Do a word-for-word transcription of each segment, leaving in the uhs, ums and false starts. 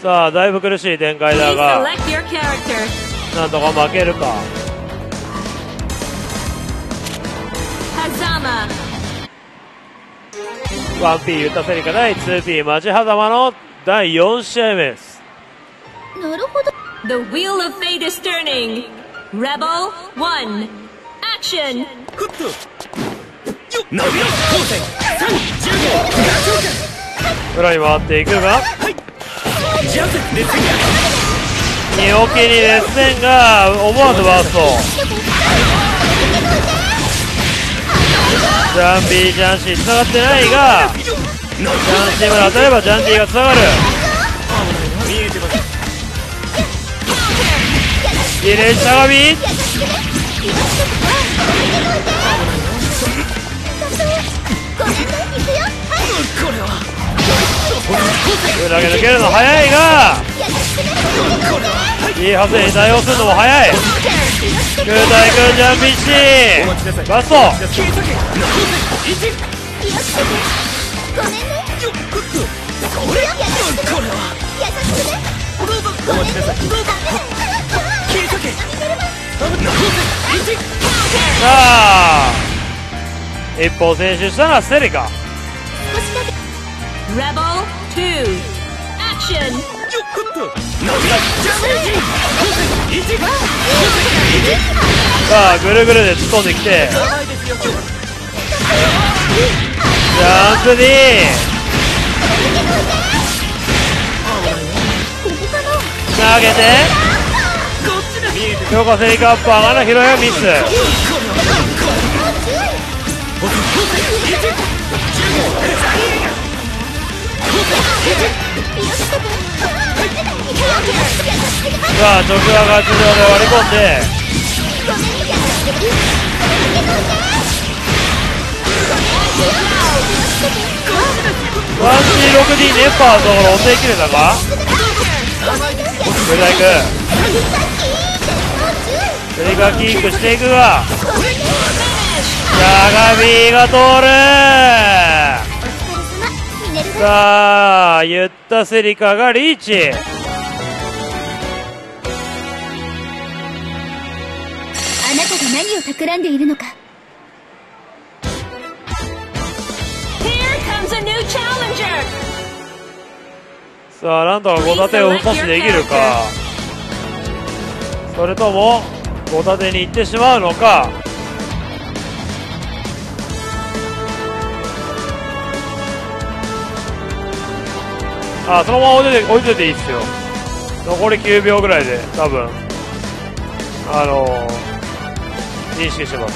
さあだいぶ苦しい展開だが、なんとか負けるか。ワンピー ユタセリカ対 ツーピー 町狭間のだいよん試合目です。 なるほど。 The wheel of fate is turning. Rebel one. Action. 裏に回っていくが、寝起きに熱戦が思わずバースト。ジャンビージャンシー繋がってないが、ジャンシーまで当たればジャンディが繋がる。リレーしゃがみ、裏毛抜けるの早いが、いいはずに対応するのも早い。空対空ジャンビッシーバスト。さあ一歩選手したのはセリカ。 Rebel two. Action. さあぐるぐるで突っ込んできて、ジャンプ D 投げて強化セリカアッパー、まだ拾いはミス。さあ直話が頭上で割り込んで、ワンシーろくディー ネッパーのところ押せきれたか。グライクセリカキープしていくが、しゃがみが通る。さあ言ったセリカがリーチ。 あなたが何を企んでいるのか。 さあなんとかご盾を阻止できるか、それともご盾に行ってしまうのか。あ、そのまま置いといて、置いといていいっすよ。残りきゅうびょうぐらいで多分あのー、認識してます。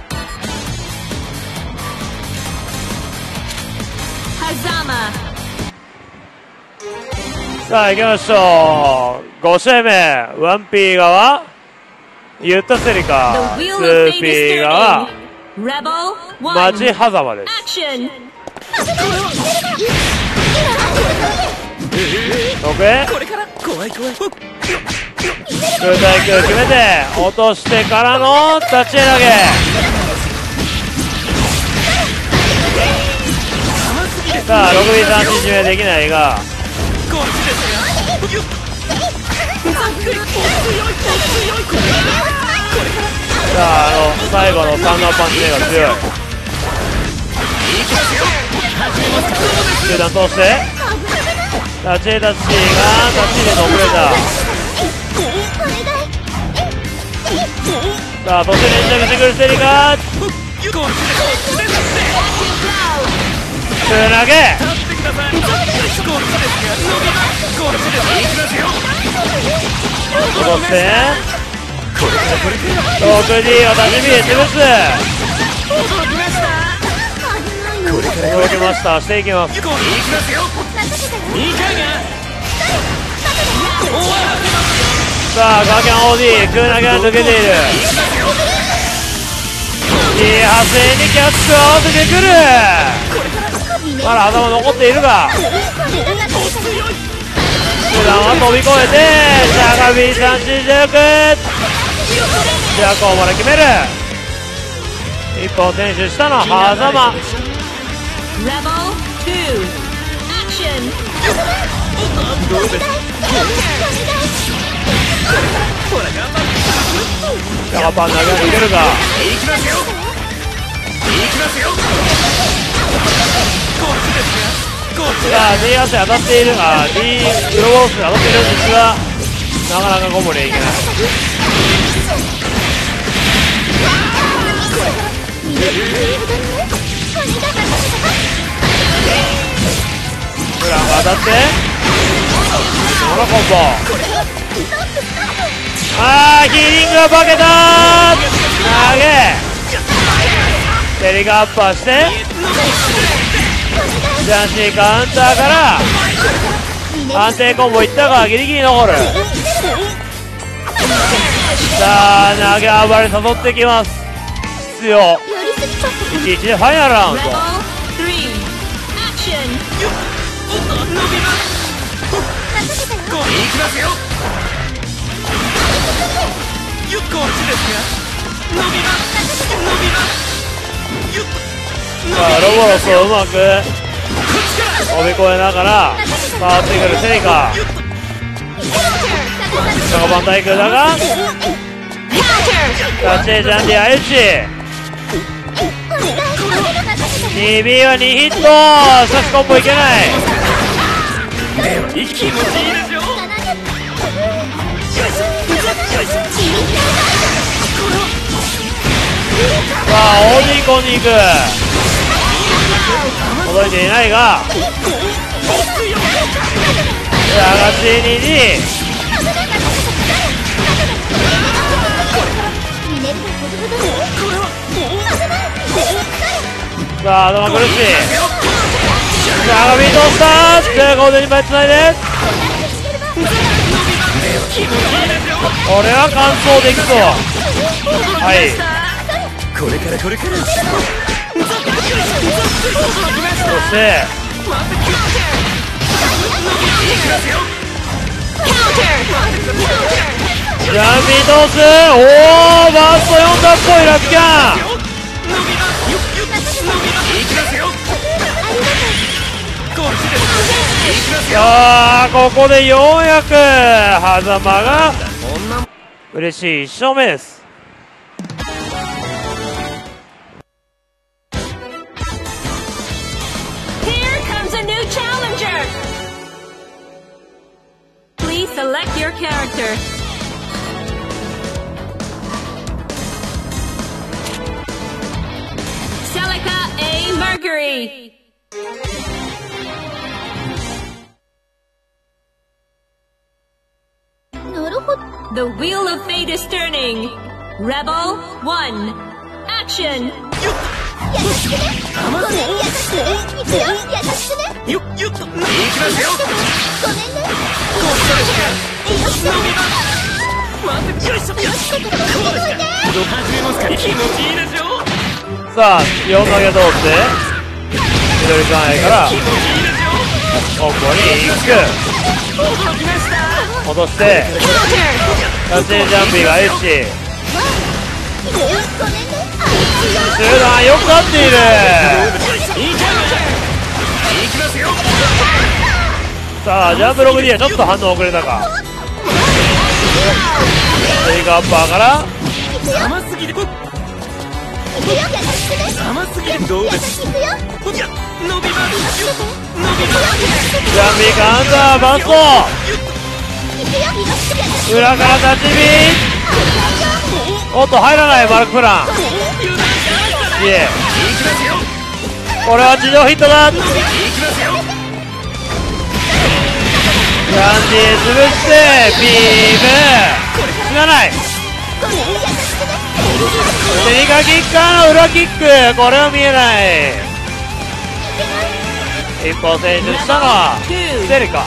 さあ行きましょう。ご試合目、ワンピー側ユタセリカ、ツーピー側町狭間です。得意空対空決めて落としてからの立ち投げ。さあ ろくビーさん 指名できないが、さああの最後のサンダーパンチが強い。中段通して立ち立ちが立ちで遅れた。さあ突然連着してくるセリカ、空投げ戻してろくディー を立ち見で潰す。動きました。していきます。さあガーキャン オーディー 空投げが抜けている。いい発生にキャッチを当ててくる。まだ頭残っているが、普段は飛び越えてしゃがみ三振していく。ジャコまで決める。一本選手したのは狭間。 どうです。 ジャガパン投げ上げるか。 いきますよ。いきますよ。こっちですが、こっちさあ D 足当たっている。あ D プロボースに当たっているんですが、なかなかゴムでいけない。フランが当たってこのコンボ。あーヒーリングが化けたー。投げセリがアッパーしてジャンシーカウンターから安定コンボいったがギリギリ残る。さあ投げ暴れ誘ってきます。必要いちいちでファイナルラウンド。さあロボロスをうまく飛び越えながら回ってくるセリカ。ジャガパン対空だがタッチジャンディアエッジ にビー はにヒット。しかしコンボいけない。 気持ちいいですよ。 さあ オーディー コンに行く。届いていないがアガチににさあ頭苦しい。さあアガミー通したでゴールデンに前つないでこれは完走できそう。はいこれからこれからそしてジャンピー通す。おおバースト読んだっぽいラピキャン。さあここでようやく狭間が嬉しいいっ勝目です。 Select your character. Celica A. Mercury. The wheel of fate is turning. Rebel one. Action. さあよん投げ通って緑関へからコンボに行く。落としてタッチジャンピーが H 中段よくなっている。さあジャンプろくにはちょっと反応遅れたか。テイクアッパーから甘すぎる甘すぎるどうです伸びます伸びますジャンピーカウンターバンスト裏からタッチビー。おっと入らないバルクプラン。いえこれは地上ヒットだ。ジャンディ潰してビーム死なない。セリカキッカーの裏キックこれは見えない。一歩選手したのはセリカ。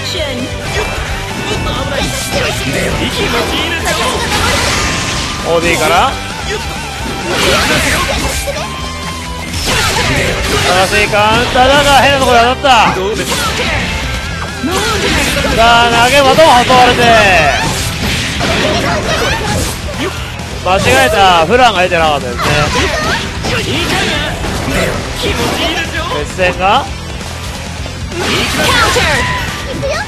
オーディー から正しいカウンターだが変なところで当たった。さあ投げ技も挟まれて間違えた。フランが出てなかったですね。接戦が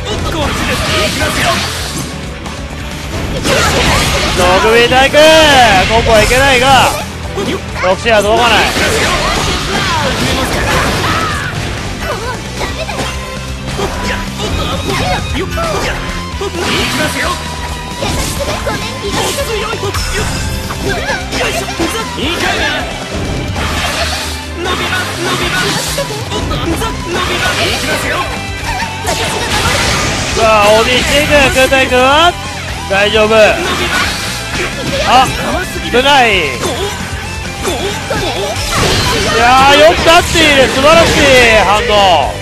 ログビータイクコンボはいけないがろくシェア届かない。さあ オーディー していく空太君大丈夫。あ危ない。いやーよく立っている素晴らしい反応。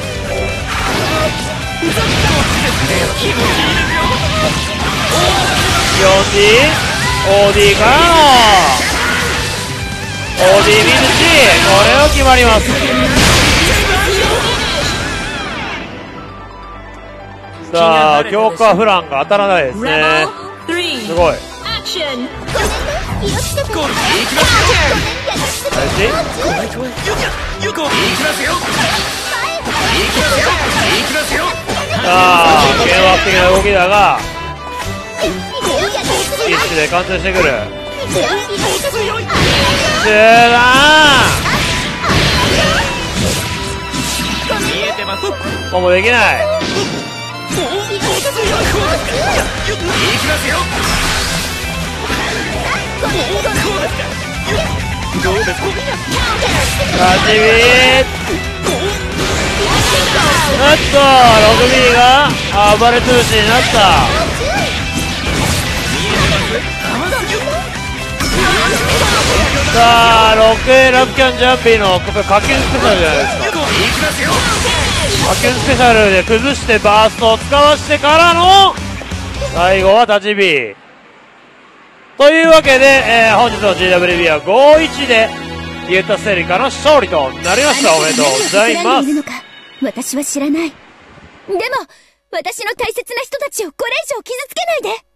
よんディー オーディー からの オーディー ミルチこれを決まります。さあ強化フランが当たらないですね。すごいさあ幻惑的な動きだが一致で貫通してくる。中断コンボできない。ガチビーおっと ろくビー が暴れ潰しになった。さあ ろくエー ラブキャンジャンピーのこれ火球スペシャルじゃないですか。火球スペシャルで崩してバーストを使わしてからの最後は立ち火というわけで、えー、本日の ジーダブリュービー は ごたいいち でユータセリカの勝利となりました。おめでとうございます。 私は知らない。でも私の大切な人たちをこれ以上傷つけないで。